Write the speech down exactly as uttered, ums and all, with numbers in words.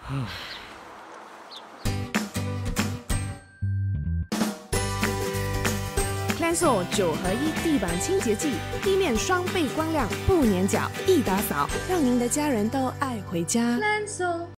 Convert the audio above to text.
Kleenso 九合一地板清洁剂，地面双倍光亮，不粘脚，一打扫，让您的家人都爱回家。Kleenso